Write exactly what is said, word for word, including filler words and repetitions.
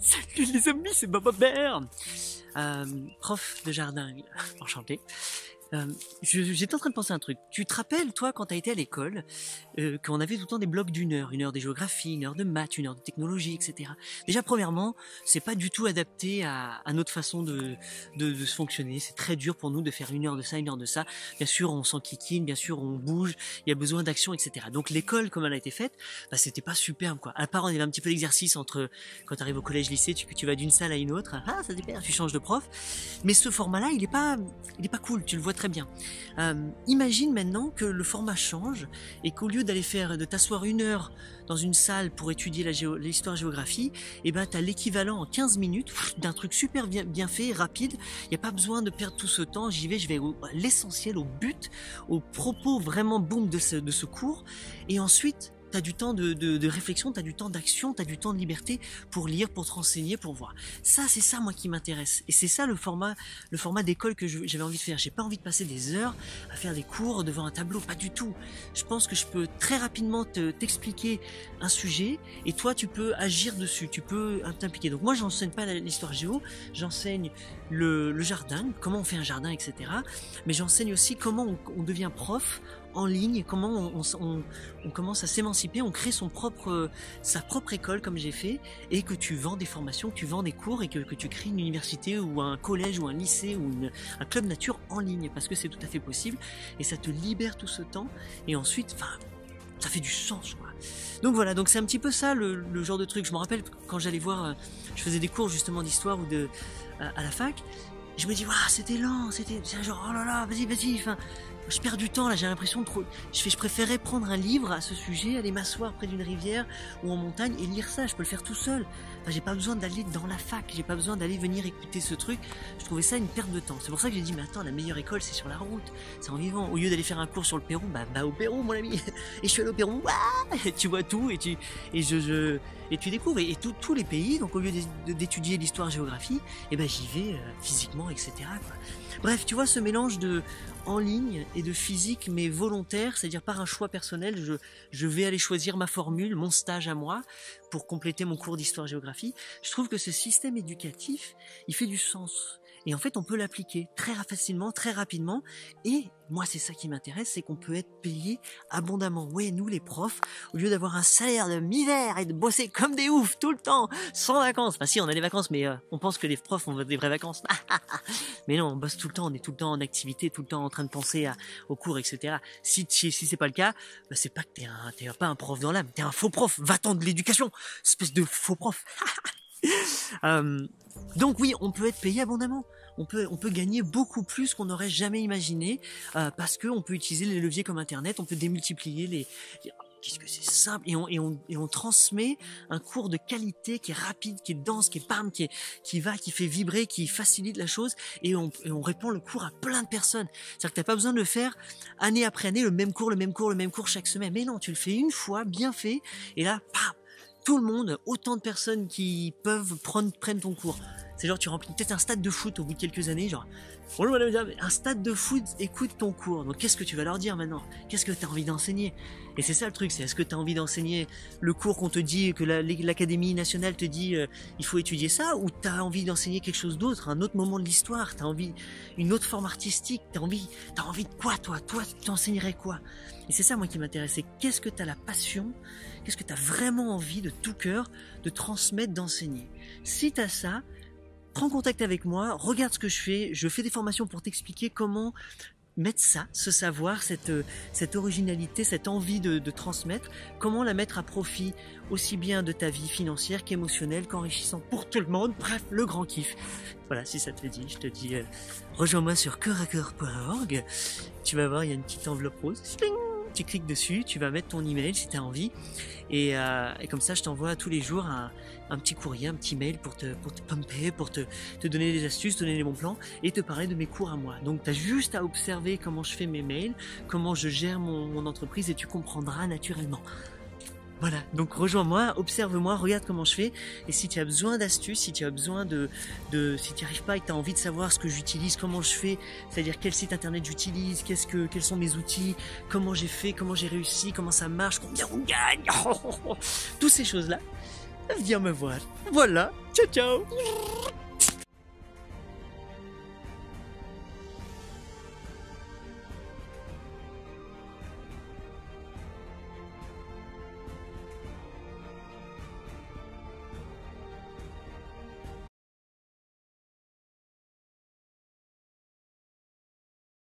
Salut les amis, c'est Baba Bear, euh, prof de jardin, enchanté. Euh, J'étais en train de penser à un truc. Tu te rappelles, toi, quand t'as été à l'école, euh, qu'on avait tout le temps des blocs d'une heure, une heure de géographie, une heure de maths, une heure de technologie, et cetera. Déjà, premièrement, c'est pas du tout adapté à, à notre façon de, de, de se fonctionner. C'est très dur pour nous de faire une heure de ça, une heure de ça. Bien sûr, on s'enquiquine, bien sûr, on bouge, il y a besoin d'action, et cetera. Donc l'école, comme elle a été faite, bah, c'était pas superbe, quoi. À part, on avait un petit peu d'exercice entre quand tu arrives au collège, lycée, tu, tu vas d'une salle à une autre. Ah, ça dépend, tu changes de prof. Mais ce format-là, il est pas, il est pas cool. Tu le vois très bien. Euh, imagine maintenant que le format change et qu'au lieu d'aller faire, de t'asseoir une heure dans une salle pour étudier la géo, l'histoire-géographie, et ben t'as l'équivalent en quinze minutes d'un truc super bien, bien fait, rapide. Il n'y a pas besoin de perdre tout ce temps. J'y vais, je vais à l'essentiel, au but, au propos vraiment boum de ce, de ce cours. Et ensuite, t'as du temps de, de, de réflexion, t'as du temps d'action, t'as du temps de liberté pour lire, pour te renseigner, pour voir. Ça, c'est ça, moi, qui m'intéresse. Et c'est ça le format, le format d'école que j'avais envie de faire. J'ai pas envie de passer des heures à faire des cours devant un tableau, pas du tout. Je pense que je peux très rapidement te, t'expliquer un sujet et toi, tu peux agir dessus, tu peux t'impliquer. Donc moi, j'enseigne pas l'histoire géo, j'enseigne le, le jardin, comment on fait un jardin, et cetera. Mais j'enseigne aussi comment on, on devient prof en ligne, comment on, on, on commence à s'émanciper, on crée son propre, sa propre école comme j'ai fait, et que tu vends des formations, que tu vends des cours, et que, que tu crées une université ou un collège ou un lycée ou une, un club nature en ligne, parce que c'est tout à fait possible, et ça te libère tout ce temps, et ensuite, enfin, ça fait du sens, quoi. Donc voilà, donc c'est un petit peu ça le, le genre de truc. Je me rappelle quand j'allais voir, je faisais des cours justement d'histoire ou de à, à la fac, je me dis waouh, c'était lent, c'était genre oh là là, vas-y vas-y, enfin je perds du temps là, j'ai l'impression de trop. Je fais, je préférais prendre un livre à ce sujet, aller m'asseoir près d'une rivière ou en montagne et lire ça. Je peux le faire tout seul. Enfin, j'ai pas besoin d'aller dans la fac, j'ai pas besoin d'aller venir écouter ce truc. Je trouvais ça une perte de temps. C'est pour ça que j'ai dit mais attends, la meilleure école c'est sur la route, c'est en vivant. Au lieu d'aller faire un cours sur le Pérou, bah va au Pérou mon ami. Et je suis allé au Pérou, et tu vois tout et tu et je, je et tu découvres et, et tout, tous les pays. Donc au lieu d'étudier l'histoire-géographie, et ben j'y vais euh, physiquement, et cetera quoi. Bref, tu vois ce mélange de en ligne et de physique mais volontaire, c'est-à-dire par un choix personnel, je, je vais aller choisir ma formule, mon stage à moi pour compléter mon cours d'histoire-géographie. Je trouve que ce système éducatif, il fait du sens. Et en fait, on peut l'appliquer très facilement, très rapidement. Et moi, c'est ça qui m'intéresse, c'est qu'on peut être payé abondamment. Ouais, nous, les profs, au lieu d'avoir un salaire de misère et de bosser comme des oufs tout le temps, sans vacances. Enfin si, on a des vacances, mais euh, on pense que les profs ont des vraies vacances. Mais non, on bosse tout le temps, on est tout le temps en activité, tout le temps en train de penser à, aux cours, et cetera. Si, si, si c'est pas le cas, bah, c'est pas que t'es un, t'es pas un prof dans l'âme, t'es un faux prof. Va-t'en de l'éducation, espèce de faux prof. euh, donc oui, on peut être payé abondamment. On peut, on peut gagner beaucoup plus qu'on n'aurait jamais imaginé euh, parce que on peut utiliser les leviers comme Internet, on peut démultiplier les. les Qu'est-ce que c'est simple et on, et on et on transmet un cours de qualité qui est rapide, qui est dense, qui est bam, qui est qui va, qui fait vibrer, qui facilite la chose et on, et on répond le cours à plein de personnes. C'est-à-dire que t'as pas besoin de le faire année après année le même cours, le même cours, le même cours chaque semaine. Mais non, tu le fais une fois, bien fait et là, pam, tout le monde, autant de personnes qui peuvent prendre prennent ton cours. C'est genre tu remplis peut-être un stade de foot au bout de quelques années, genre bonjour madame, un stade de foot écoute ton cours. Donc qu'est-ce que tu vas leur dire maintenant? Qu'est-ce que tu as envie d'enseigner? Et c'est ça le truc, c'est est-ce que tu as envie d'enseigner le cours qu'on te dit, que la, l'Académie nationale te dit euh, il faut étudier ça, ou tu as envie d'enseigner quelque chose d'autre, un autre moment de l'histoire, tu as envie une autre forme artistique, tu as envie t'as envie de quoi toi? Toi, tu enseignerais quoi? Et c'est ça moi qui m'intéresse, c'est qu'est-ce que tu as la passion, qu'est-ce que tu as vraiment envie de tout cœur de transmettre, d'enseigner. Si tu as ça, prends contact avec moi, regarde ce que je fais, je fais des formations pour t'expliquer comment mettre ça, ce savoir, cette, cette originalité, cette envie de, de transmettre, comment la mettre à profit aussi bien de ta vie financière qu'émotionnelle, qu'enrichissante pour tout le monde, bref, le grand kiff. Voilà, si ça te dit, je te dis, euh, rejoins-moi sur cœur à cœur point org, tu vas voir, il y a une petite enveloppe rose, Spling, tu cliques dessus, tu vas mettre ton email si tu as envie, et, euh, et comme ça je t'envoie tous les jours un, un petit courrier, un petit mail pour te, pour te pumper, pour te, te donner des astuces, te donner les bons plans et te parler de mes cours à moi. Donc tu as juste à observer comment je fais mes mails, comment je gère mon, mon entreprise et tu comprendras naturellement. Voilà, donc rejoins-moi, observe-moi, regarde comment je fais, et si tu as besoin d'astuces, si tu as besoin de, de si tu n'y arrives pas et que tu as envie de savoir ce que j'utilise, comment je fais, c'est-à-dire quel site internet j'utilise, qu'est-ce que, quels sont mes outils, comment j'ai fait, comment j'ai réussi, comment ça marche, combien on gagne, toutes ces choses-là, viens me voir. Voilà, ciao ciao.